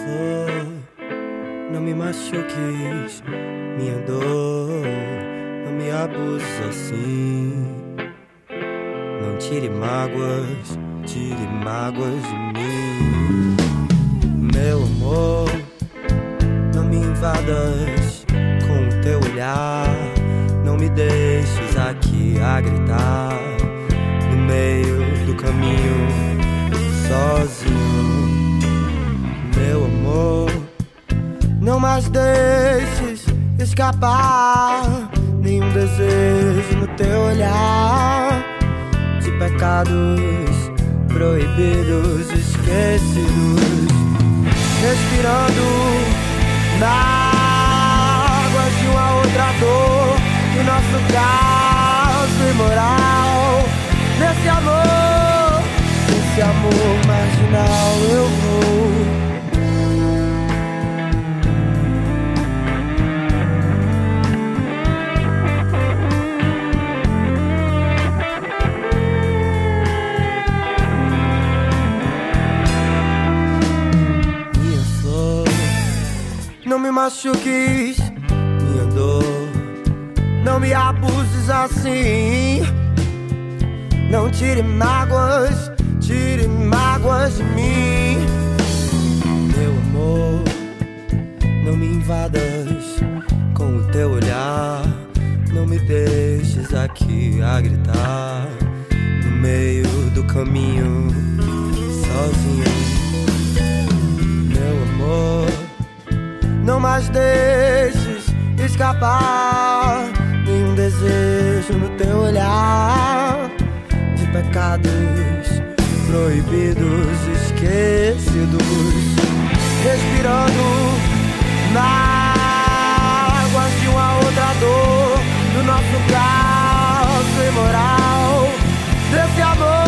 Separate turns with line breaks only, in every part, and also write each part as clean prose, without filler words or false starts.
flor, não me machuques, minha dor, não me abuses assim. Não tire mágoas de mim. Meu amor, não me invadas com o teu olhar. Não me deixes aqui a gritar no meio do caminho, sozinho. Meu amor, não mais deixes escapar nenhum desejo no teu olhar de pecados proibidos, esquecidos, respirando na água de uma outra dor, do nosso caos imoral. Nesse amor marginal eu vou. Não me machuques, minha dor, não me abuses assim. Não tire mágoas de mim. Meu amor, não me invadas com o teu olhar. Não me deixes aqui a gritar no meio do caminho, sozinho. Meu amor, não mais deixes escapar nenhum desejo no teu olhar de pecados proibidos, esquecidos, respirando na água de uma outra dor, do nosso caos imoral. Desse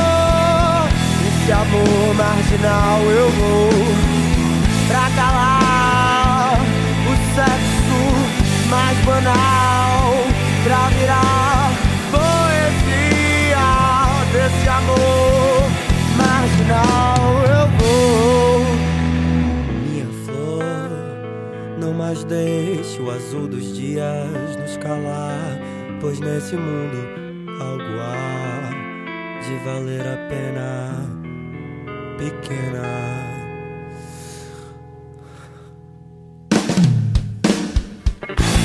amor marginal eu vou pra calar o sexo mais banal, pra virar poesia. Desse amor marginal eu vou. Minha flor, não mais deixe o azul dos dias nos calar, pois nesse mundo algo há de valer a pena, pequena.